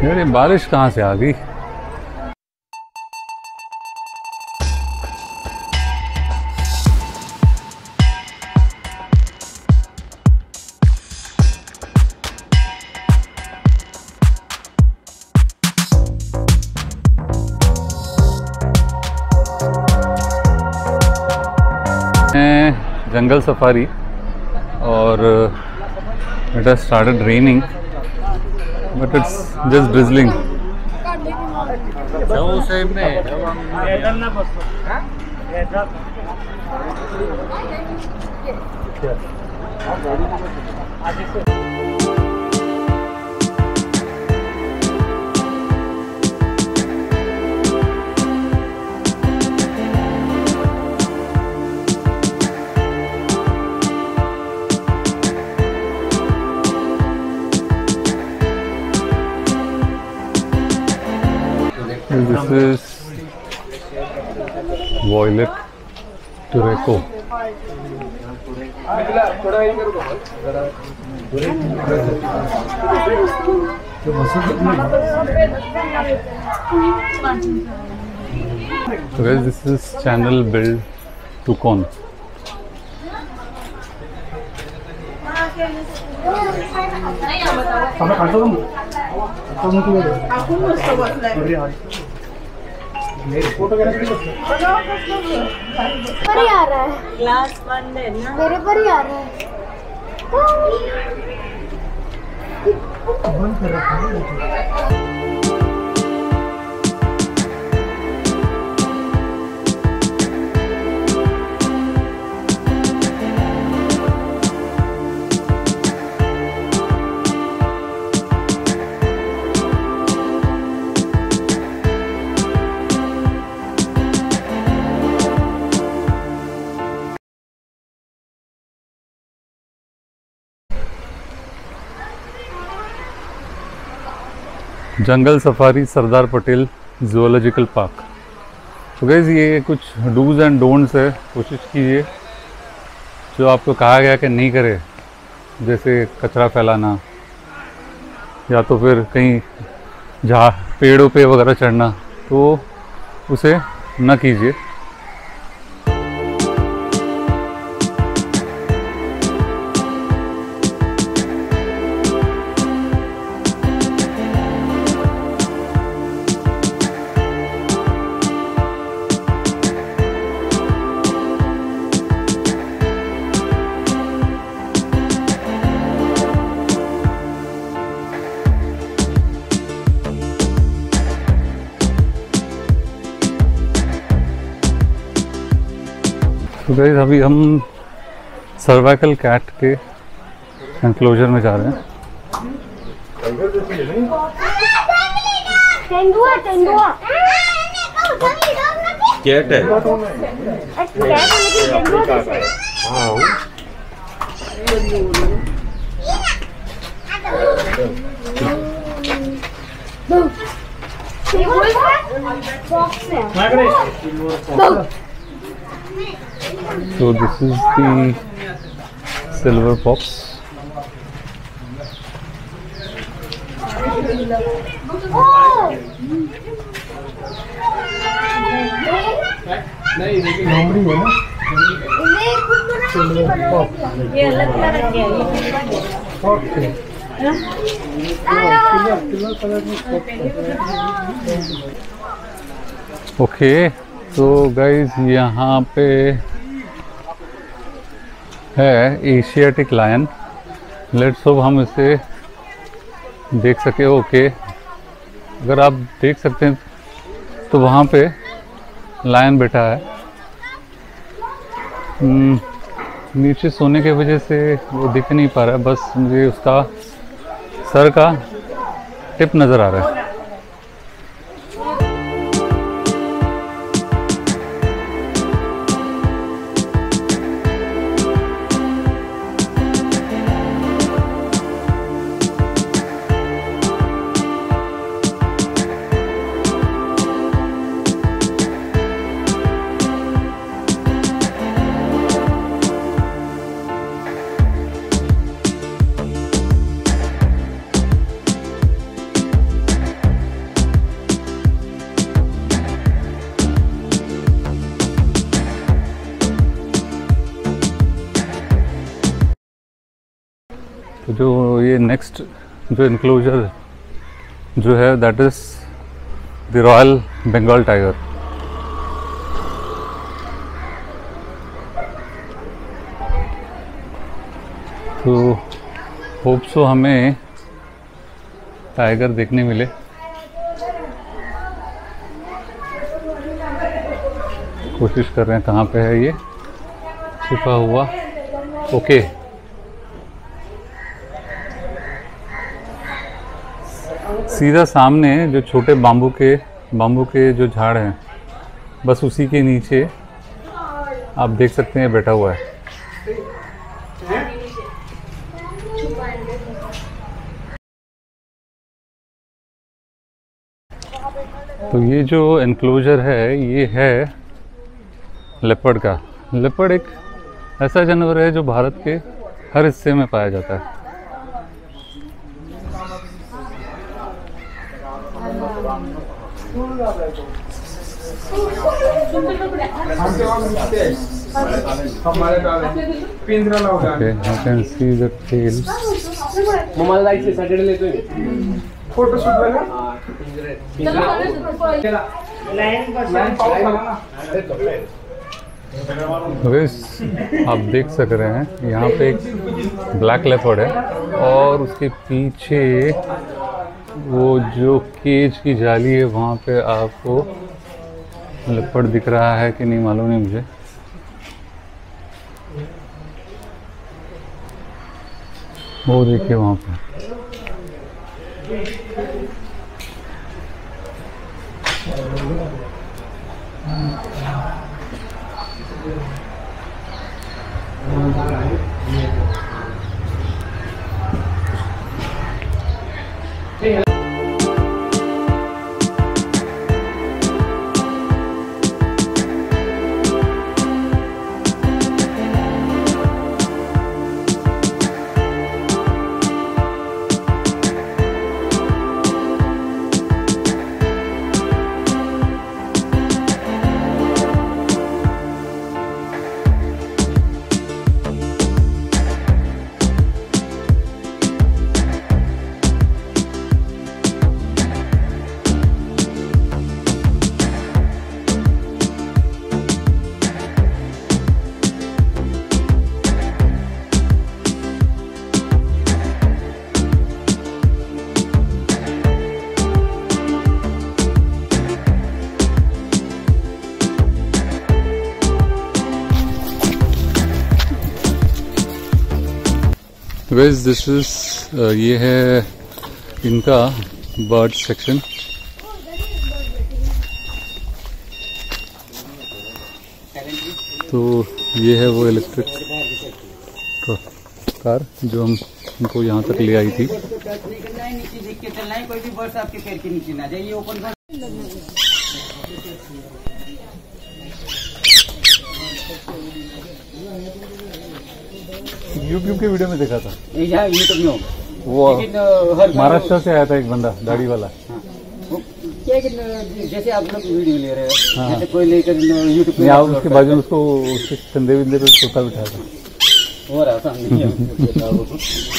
यार ये बारिश कहाँ से आ गई। जंगल सफारी और it has started raining but it's just drizzling. This is Violet Tureko. So guys, this is channel build Tukon. पर ही आ रहा है क्लास 1 है ना मेरे पर ही आ रहा है बंद कर रखा है। Jungle Safari Sardar Patel Zoological Park. तो गाइस ये कुछ डूज एंड डोंट्स है, कोशिश कीजिए जो आपको कहा गया कि नहीं करे, जैसे कचरा फैलाना या तो फिर कहीं जहाँ पेड़ों पे वगैरह चढ़ना, तो उसे न कीजिए। तो गाइस अभी हम सर्वाइकल कैट के एनक्लोजर में जा रहे हैं। तेंदुआ कैट है। So this is the silver fox. ये अलग तरह के है। ओके, तो गाइज यहाँ पे है एशियाटिक लायन। लेट्स होप हम इसे देख सके। ओके, अगर आप देख सकते हैं तो वहाँ पे लायन बैठा है। नीचे सोने की वजह से वो दिख नहीं पा रहा है, बस मुझे उसका सर का टिप नज़र आ रहा है। जो ये नेक्स्ट जो इनक्लोजर जो है that is the royal Bengal tiger. तो होप सो हमें टाइगर देखने मिले। कोशिश कर रहे हैं कहाँ पे है ये छुपा हुआ। ओके, सीधा सामने जो छोटे बाम्बू के जो झाड़ हैं बस उसी के नीचे आप देख सकते हैं बैठा हुआ है। तो ये जो एनक्लोजर है ये है लेपर्ड का। लेपर्ड एक ऐसा जानवर है जो भारत के हर हिस्से में पाया जाता है। Okay, you can see the tails. आप देख सक रहे हैं यहाँ पे एक ब्लैक लेपर्ड है और उसके पीछे वो जो केज की जाली है वहाँ पे आपको लेपर्ड दिख रहा है कि नहीं मालूम नहीं मुझे। वो देखिए वहाँ पे। गाइस दिस इज ये है इनका बर्ड सेक्शन। तो ये है वो इलेक्ट्रिक कार जो हमको यहाँ तक ले आई थी। यूट्यूब के वीडियो में देखा था। यूट्यूब में वो महाराष्ट्र से आया था एक बंदा दाढ़ी वाला। क्या जैसे आप लोग वीडियो ले रहे हो, हाँ। जैसे कोई लेकर यूट्यूब पे आप उसके बाजू में उसको उसके कंधे विंधे पे सोता बिठाया था। हो रहा था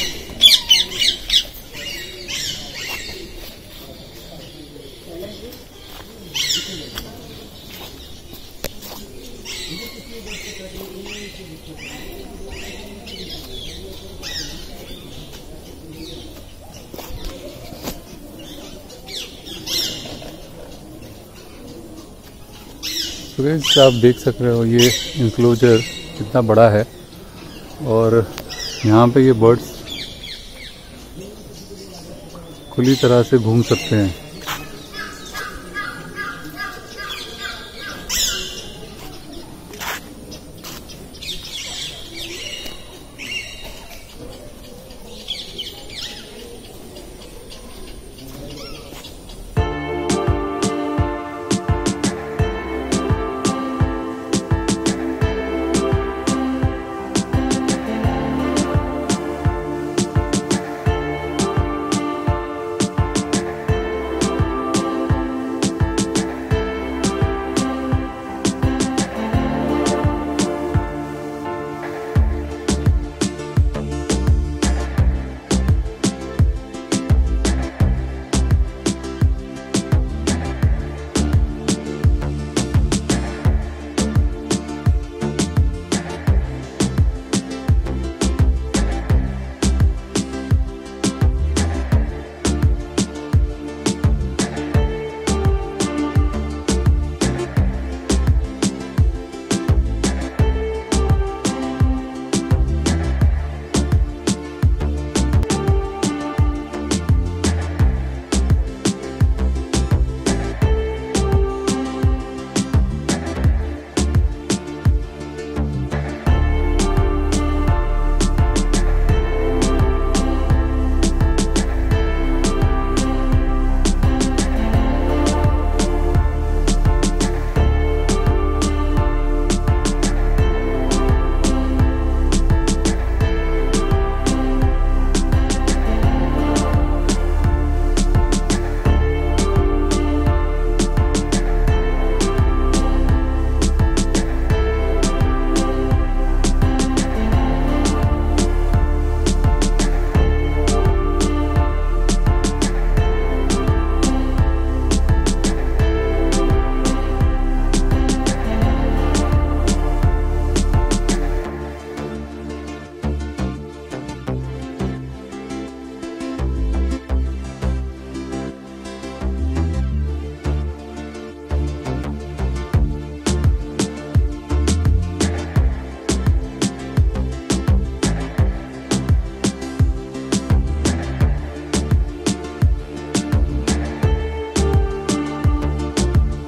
तो गाइस आप देख सक रहे हो ये इंक्लोजर कितना बड़ा है और यहाँ पे ये बर्ड्स खुली तरह से घूम सकते हैं।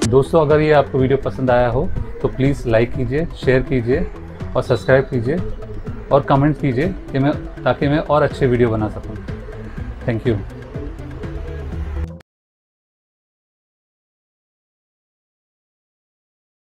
दोस्तों अगर ये आपको वीडियो पसंद आया हो तो प्लीज़ लाइक कीजिए, शेयर कीजिए और सब्सक्राइब कीजिए और कमेंट कीजिए कि ताकि मैं और अच्छे वीडियो बना सकूं। Thank you.